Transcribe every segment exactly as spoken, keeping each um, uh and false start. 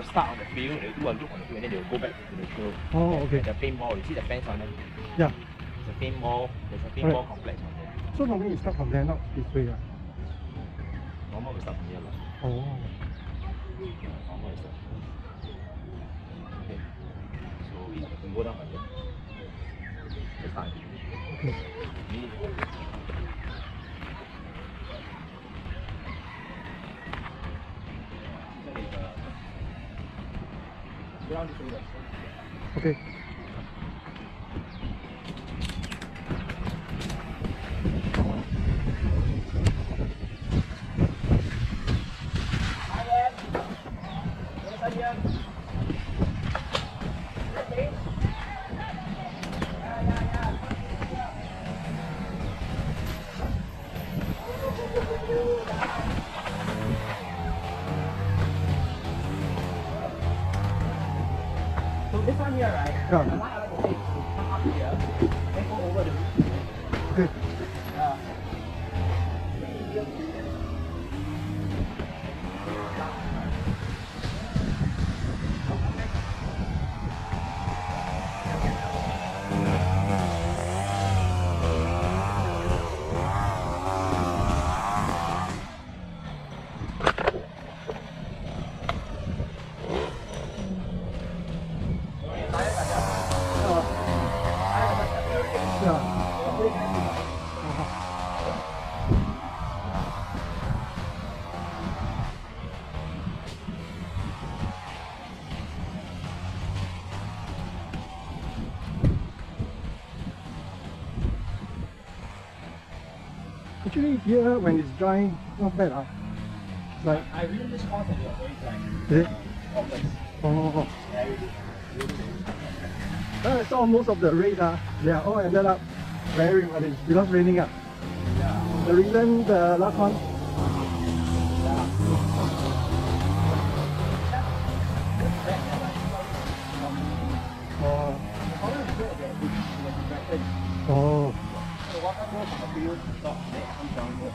start on the field, they'll do a look on the field, and then they'll go back to the field. Oh, okay. The paintball, you see the fence on them? Yeah. There's a paintball, there's a paintball right. complex on there. So normally you start from there, not this way. Yeah. Normal we start from here. Oh. Normal we start. Okay. So we, we go down from here. Let's start. Okay. Okay. So this one here, right? Yeah. The line I like to take is to come up here, then go over the roof. Okay. Uh, Actually, here when it's dry, not bad. Huh? Like I really just found that you're very dry. Is it? August. Oh. Very good. I saw most of the rays, uh, they are all ended up very muddy because raining. Uh. Yeah. The reason the last one. Oh. Oh. The water flows from the field to stop, then it comes downward.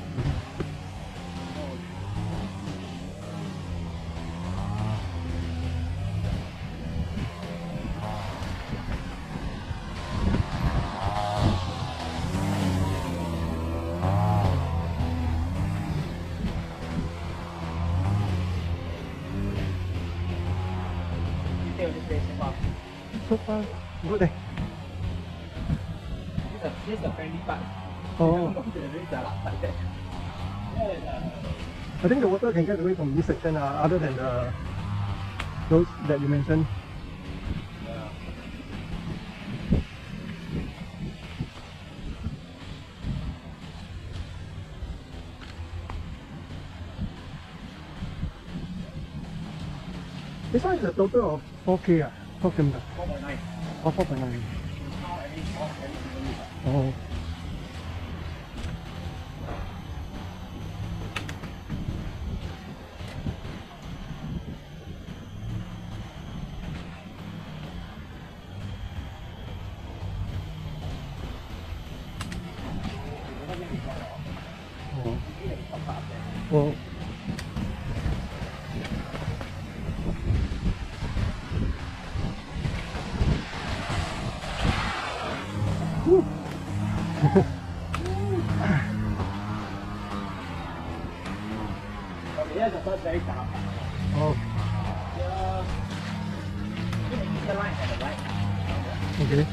So far, good. Eh? This is the friendly part. Oh. I think the water can get away from this section uh, other than the those that you mentioned. Yeah. This one is a total of four K, uh, four kilometers. four point nine. Oh, four point nine. Oh. Oh. Oh. Woo. Okay, here's the first very dark. Oh. Yeah. The line on the right. Okay.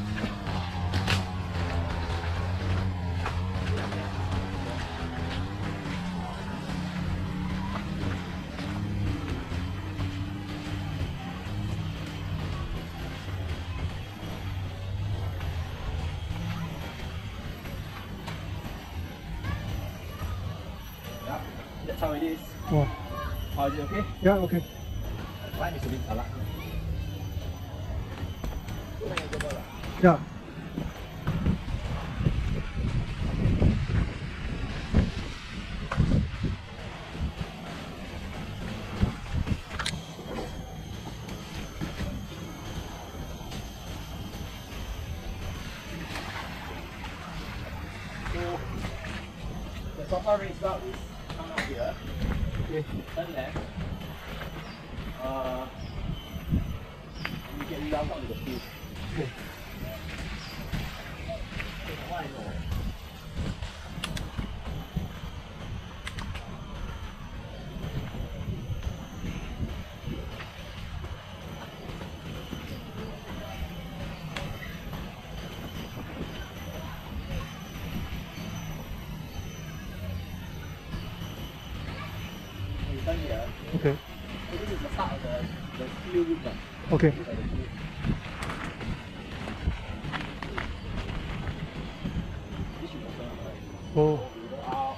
Yeah, that's how it is. Wow. How is it okay? Yeah, okay. Line is a bit salah. Yeah. So, the sofa race route is come out here, Okay. turn left, Uh, you get down down to the field. Okay. Why no? Here. Okay. So this is the start of the, the field route. Okay. These are the field. This should open up, right? Oh. So we go out.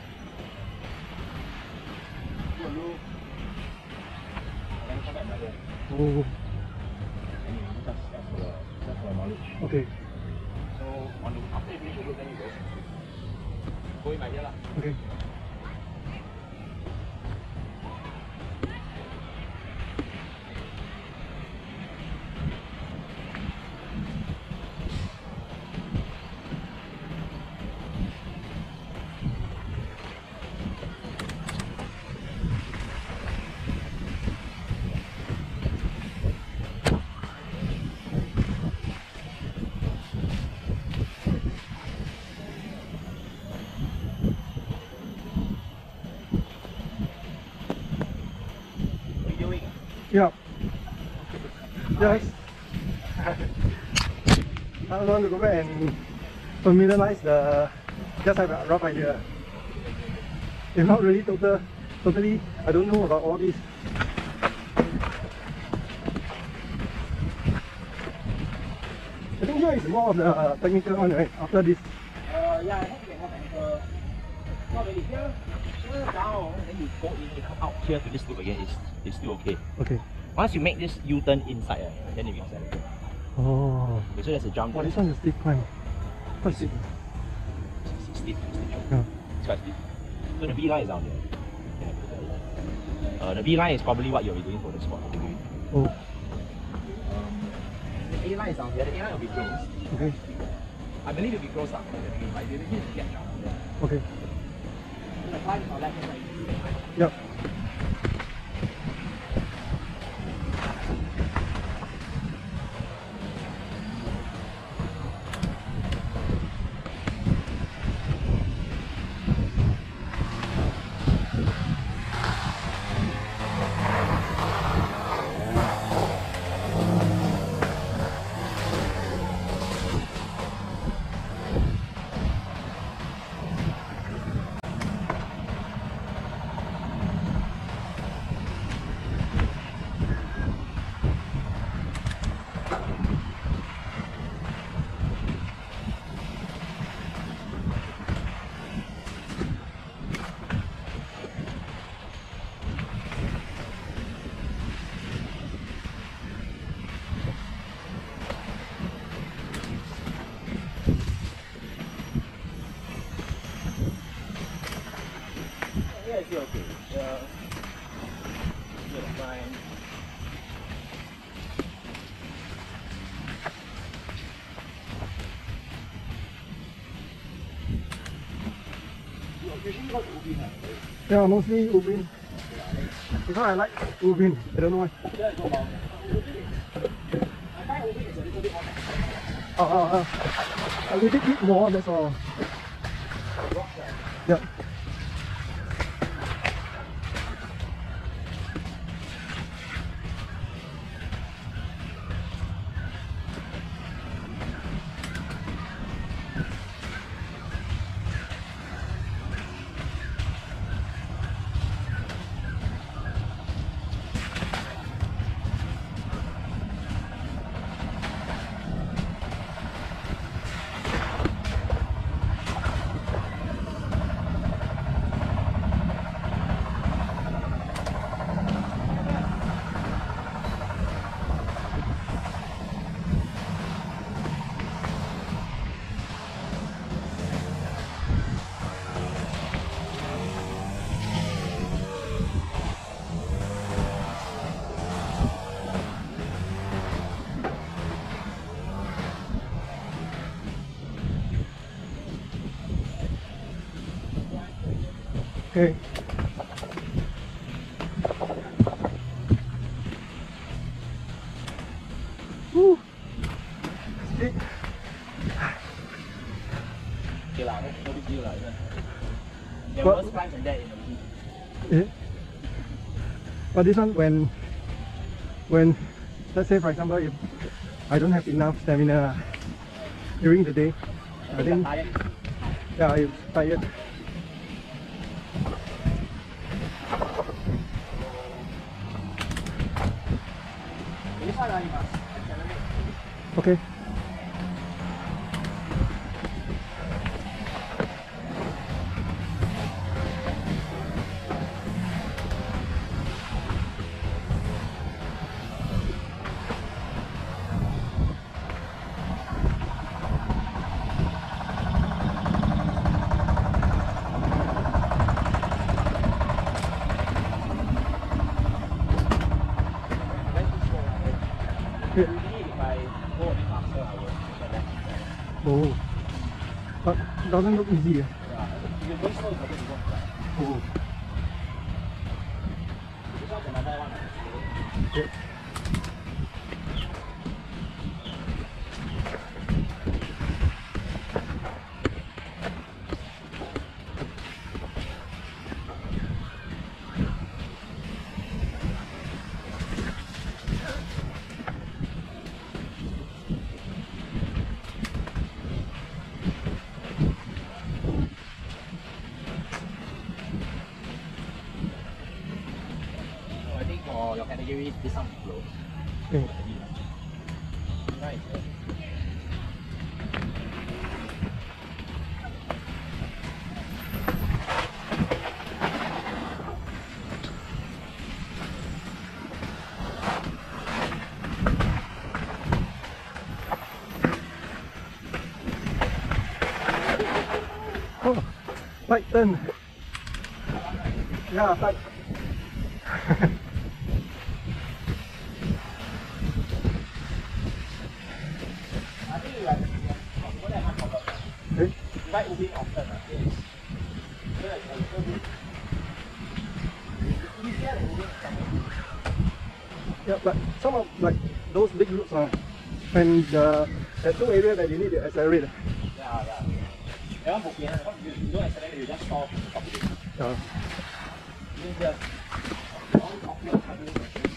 Do a loop. And then come back another. Oh. And you just that's for the that's for knowledge. Okay. So on the after you finish the loop, then you go. Go in by here lah. Okay. Yeah. Yes. I want to go back and familiarize the, just have a rough idea. If not really total, totally, I don't know about all this. I think here is more of the uh, technical one, right? After this. Uh, yeah, I think you can have anchor. Not really here. Here down, then you go in, you come out here to this loop again. It's it's still okay. Okay. Once you make this U-turn inside, uh, then it becomes anchor. Oh. Okay, so there's a jump. Oh, this one is steep climb. Quite steep. It's steep, it's steep. Yeah. It's quite steep. So the B line is down there. Uh, the B line is probably what you'll be doing for the spot. Oh. Um, the A line is down here. The A line will be closed. Okay. I believe it will be closed up. Like they need to get down. Okay. The climb is on left hand side. Yep. Yeah, it's still okay. Yeah. Yeah, fine. Yeah, mostly Ubin. Because I like Ubin. I don't know why. Uh, uh, uh. A little bit more, that's all. Yeah. Okay. Yeah. But this one, when, when, let's say for example, if I don't have enough stamina during the day, I think, yeah, I'm tired. Okay. Oh, but doesn't look easy. Oh. Yeah. I think for your category, this one is low. Okay. Right. Oh, tight turn. Yeah, tight. I think you like, you won't have much problem. Okay. You like moving often, right? Yes. So like a little bit. It's easier than moving something. Yeah, but some of like those big routes are when the there are two areas that you need to accelerate. Yeah, yeah. That one bo pian, because you, you don't accelerate, you just stop, stop it. Yeah. You just all these obvious happening.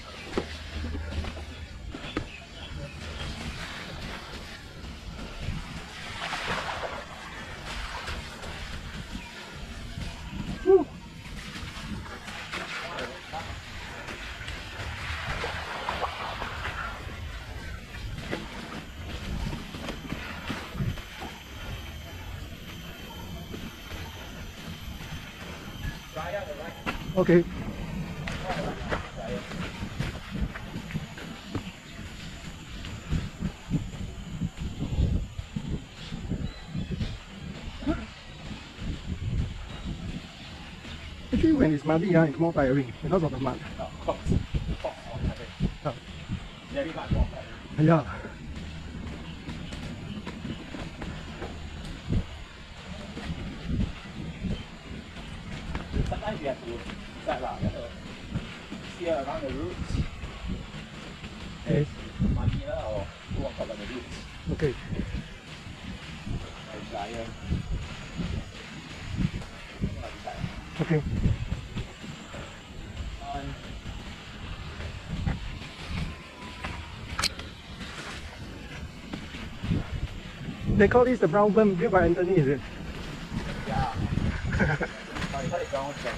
Woo. Right out the right. Okay. Actually, when it's muddy, uh, it's more tiring because of the mud. No, box. Box on the Yeah. very much more. Yeah. Sometimes you have to set lah, you have to steer around the roots. Okay. Muddy lah or go on top of the roots. Okay. Like giant. Okay. Um, They call this the brown berm built by Anthony, is it? yeah. No, you call it ground stem.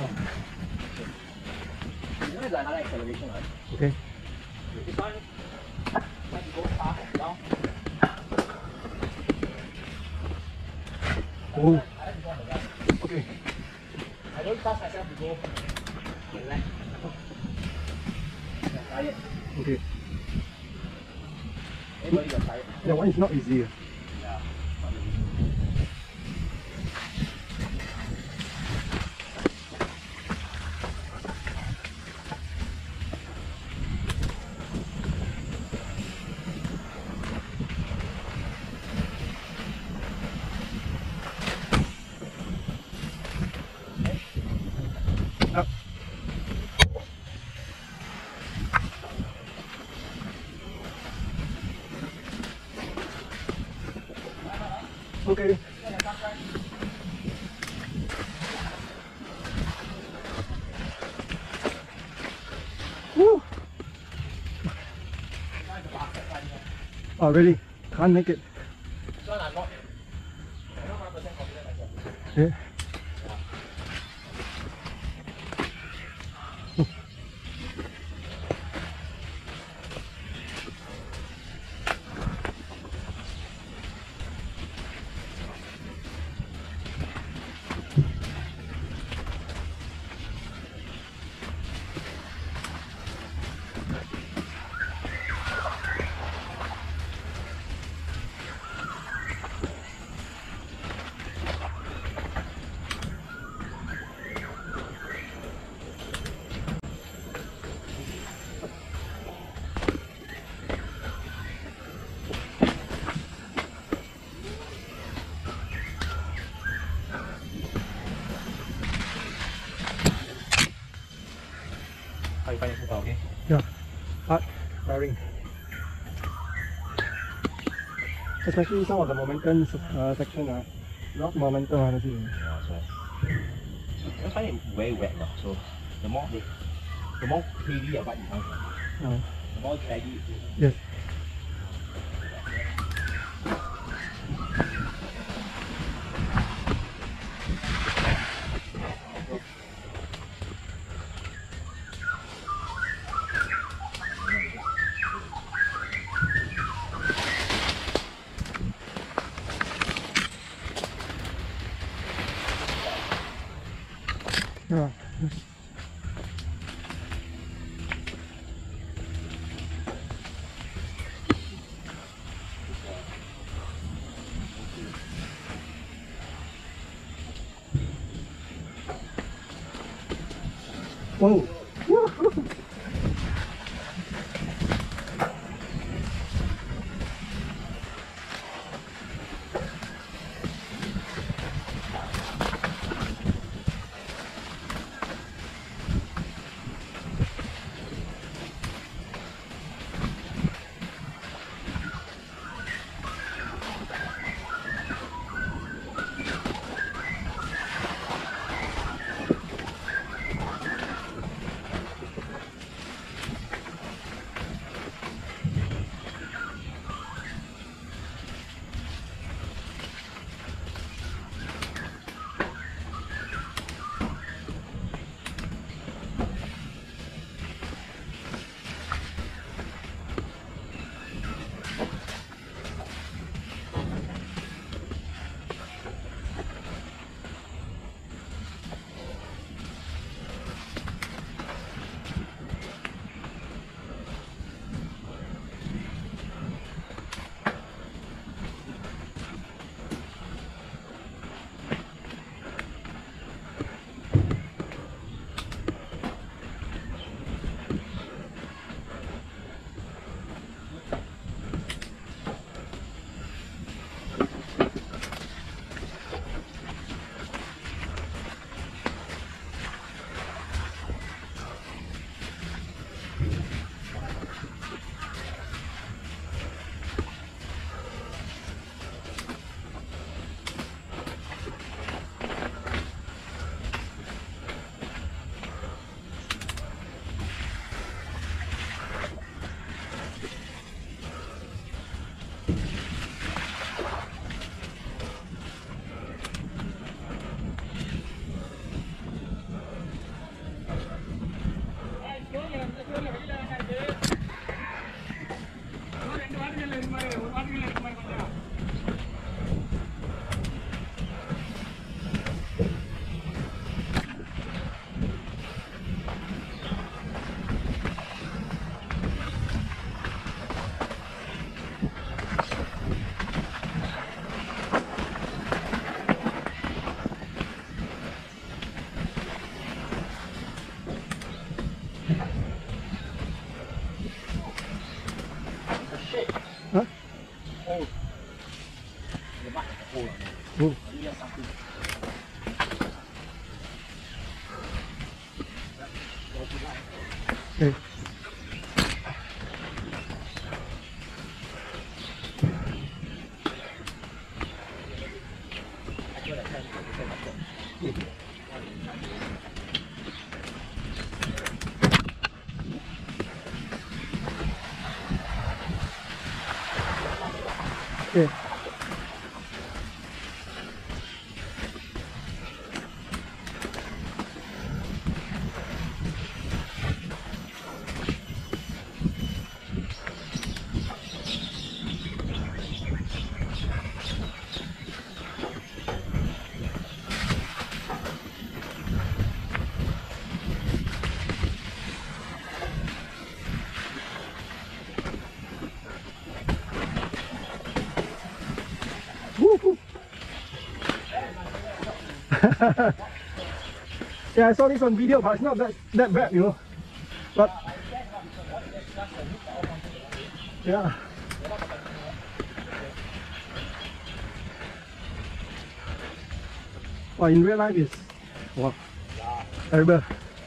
You know, there's another acceleration, right? Okay. This one, like to go fast down. Oh. I like to go on the left. Okay. I don't trust myself to go on the left. I'm tired. Okay. Everybody got tired. That one is not easy. Yeah. Not really. Up. Okay. Woo! Oh really? Can't make it. This one I'm not, I'm not one hundred percent confident myself. Yeah. How you find it so far, okay? Yeah. Hard, tiring. Especially some of the momentum uh, section are not momentum, honestly. Yeah, that's right. I find it very wet now, so the more the, the more heavy your bike becomes, Uh, the more draggy it is. yes. Yeah. Whoa. Huh? Oh. The back is cold. Oh. You get something. Okay. Okay. Woo-hoo. Yeah, I saw this on video, but it's not that that bad, you know. But yeah. Well, in real life, it's wow, terrible.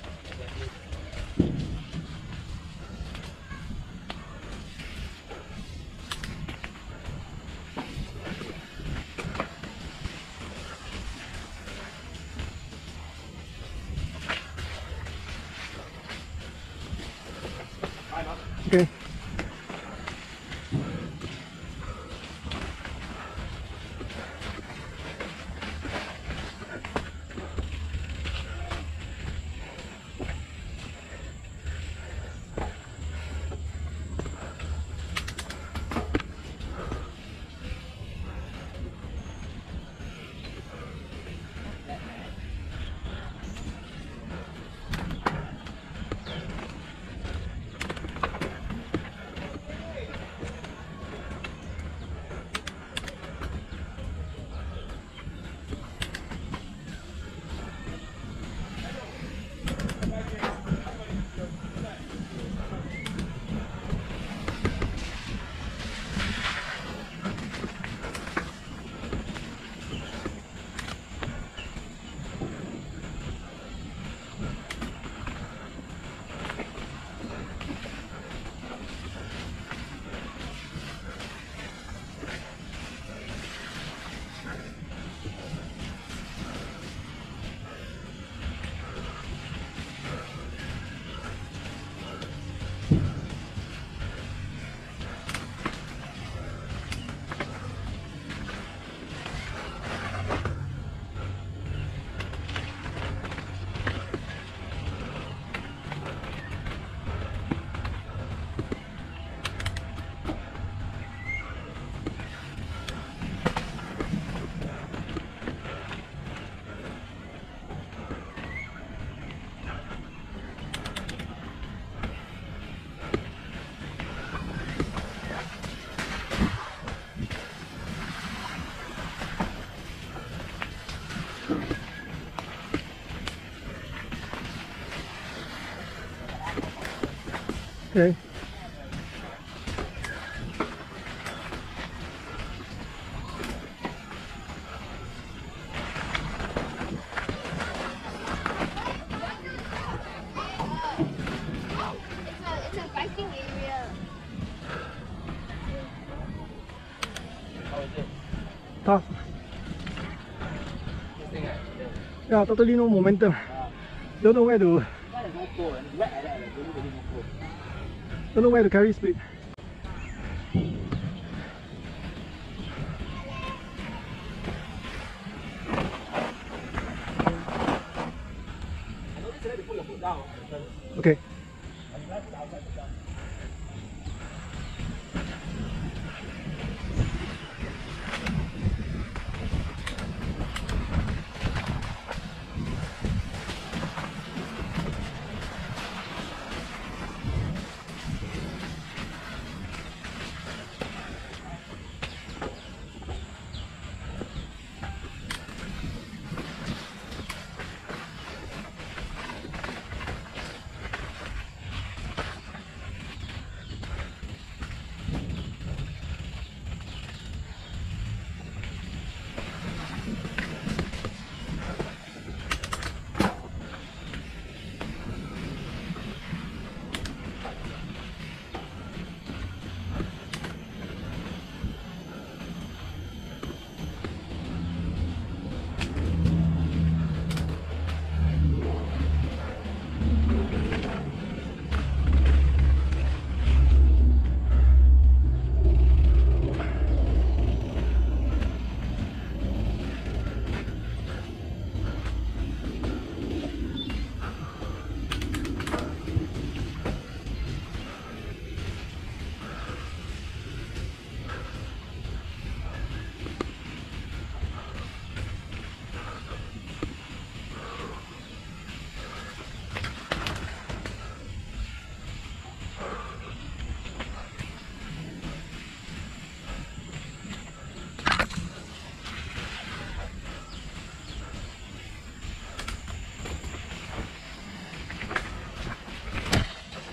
Okay. Okay. It's a, it's a biking area. Tough. Yeah, totally no momentum. Don't know where to. Don't know where to carry speed. Okay.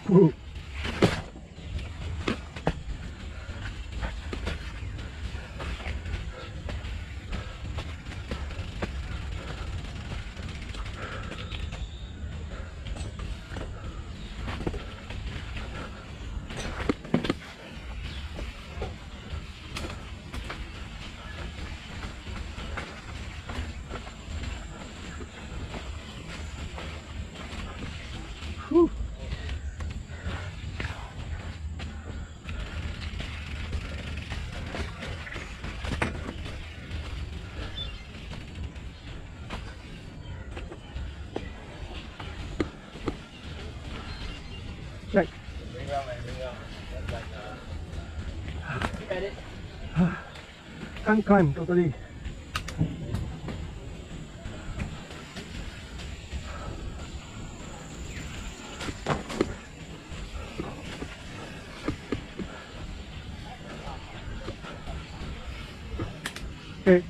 Ooh. Whew. Check. Bring around, man, bring around. That's like, uh, keep at it. Can't climb totally. Okay.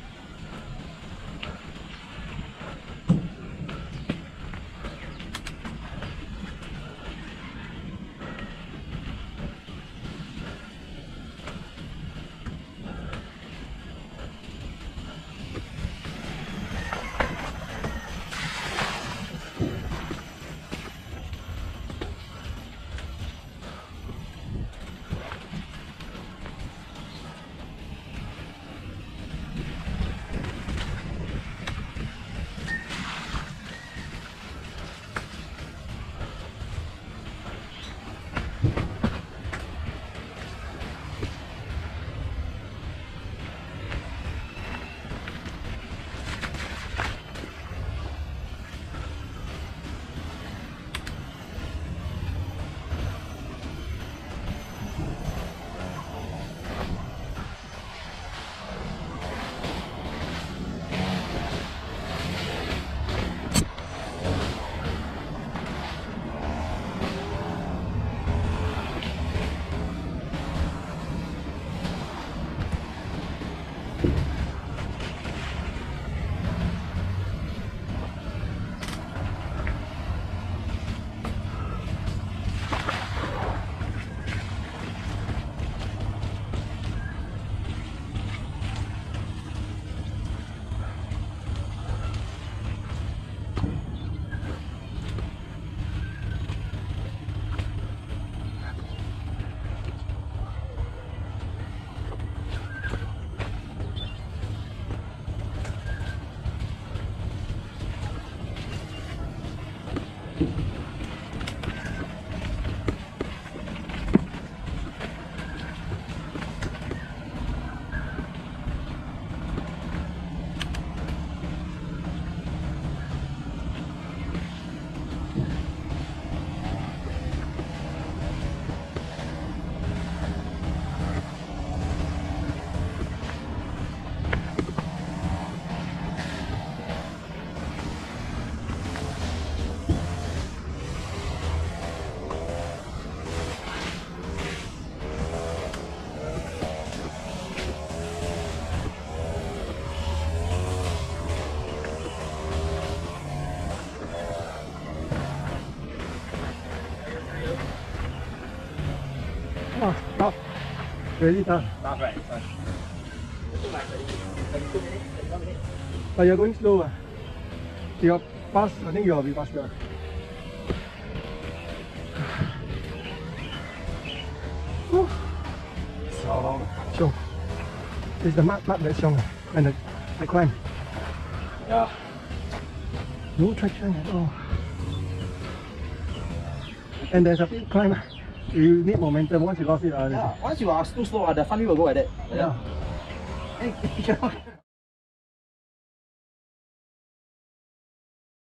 Oh, tough. Really tough. Tough, right? Tough. thirty-two minutes, thirty-one minutes. But you're going slow. Uh. You're fast, I think you'll be faster. Whew. So, So, it's the mud, mud that's strong and the, the climb. yeah. No traction at all. And there's a big climb. You need momentum. Once you lost it, uh, Yeah, once you are too slow, uh, the front wheel will go like that. yeah. Hey, you cannot.